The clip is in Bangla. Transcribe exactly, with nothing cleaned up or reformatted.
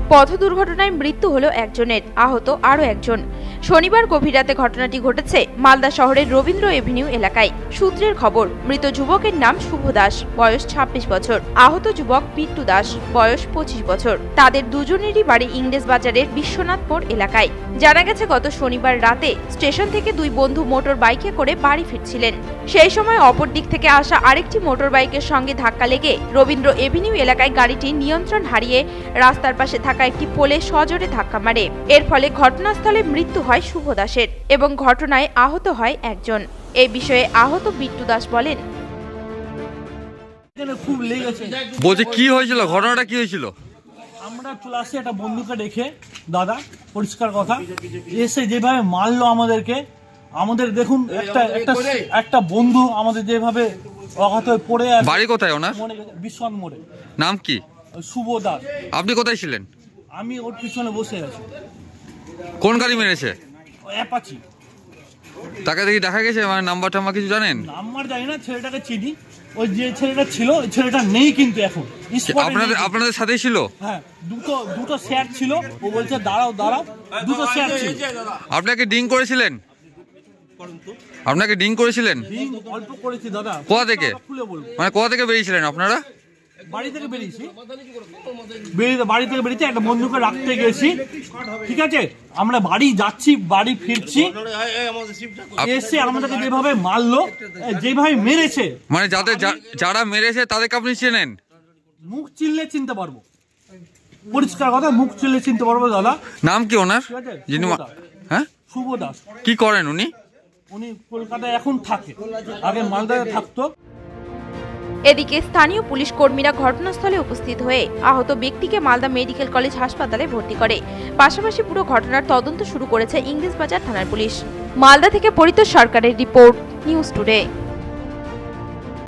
পথ দুর্ঘটনায় মৃত্যু হলো একজনের, আহত আরও একজন। শনিবার গভীর রাতে ঘটনাটি ঘটেছে মালদা শহরের রবীন্দ্র এভিনিউ এলাকায়। সূত্রের খবর, মৃত যুবকের নাম শুভ দাস, বয়স ছাব্বিশ বছর। আহত যুবক বিট্টু দাস, বয়স পঁচিশ বছর। তাদের দুজনেরই বাড়ি ইংরেজ বাজারের বিশ্বনাথপুর এলাকায়। জানা গেছে, গত শনিবার রাতে স্টেশন থেকে দুই বন্ধু মোটর বাইকে করে বাড়ি ফিরছিলেন। সেই সময় অপর দিক থেকে আসা আরেকটি মোটর বাইকের সঙ্গে ধাক্কা লেগে রবীন্দ্র এভিনিউ এলাকায় গাড়িটি নিয়ন্ত্রণ হারিয়ে রাস্তার পাশে থাকা একটি পোলে সজোরে ধাক্কা মারে। এর ফলে ঘটনাস্থলে মৃত্যু হয় শুভ দাসের এবং ঘটনায় আহত হয় একজন। এই বিষয়ে আহত বিট্টু দাস বলেন, খুব লেগেছে। বলছে কি হয়েছিল, ঘটনাটা কি হয়েছিল? আমরা ক্লাসে একটা বন্ধুকে দেখে, দাদা পরিষ্কার কথা, এসে যেভাবে মারলো আমাদেরকে, আমাদের দেখুন একটা একটা একটা বন্ধু আমাদের যেভাবে অঘাত হয়ে পড়ে আছে। বাড়ি কোথায় ওনার? বিশ্বনাথ মোড়ে। নাম কি? শুভ দাস। আপনি কোথায় ছিলেন? আমি ওর পিছনে বসে আছি। কোন গাড়ি মেরেছে? অ্যাপাচি। তাকে দেখি দেখা গেছে, মানে নাম্বার টাম্বার কিছু জানেন? নাম্বার জানি না, ছেলেটাকে চিনি। ওই যে ছেলেটা ছিল, ওই ছেলেটা নেই কিন্তু এখন। আপনাদের আপনাদের সাথেই ছিল? হ্যাঁ, দুটো দুটো শেয়ার ছিল। ও বলছে দাঁড়াও দাঁড়াও, দুটো শেয়ার ছিল। আপনাকে ডিং করেছিলেন? আপনাকে ডিং করেছিলেন? অল্প করেছি দাদা। কোথা থেকে? মানে কোথা থেকে বেরিয়েছিলেন আপনারা? বাড়ি থেকে বেরিয়েছি। বেরিয়ে বাড়ি থেকে বেরিয়েছি, একটা বন্ধুকে রাখতে গেছি। ঠিক আছে, আমরা বাড়ি যাচ্ছি, বাড়ি ফিরছি, এসে আমাদেরকে যেভাবে মারলো, যেভাবে মেরেছে, মানে যাদের যারা মেরেছে তাদেরকে আপনি চেনেন? মুখ চিনলে চিনতে পারবো, পরিষ্কার কথা, মুখ চিনলে চিনতে পারবো দাদা। নাম কি ওনার? যিনি? হ্যাঁ, শুভ দাস। কি করেন উনি? উনি কলকাতায় এখন থাকে, আগে মালদায় থাকতো। এদিকে স্থানীয় পুলিশ কর্মীরা ঘটনাস্থলে উপস্থিত হয়ে আহত ব্যক্তিকে মালদা মেডিকেল কলেজ হাসপাতালে ভর্তি করে। পাশাপাশি পুরো ঘটনার তদন্ত শুরু করেছে ইংরেজ বাজার থানার পুলিশ। মালদা থেকে পরিতোষ সরকারের রিপোর্ট, নিউজ টুডে।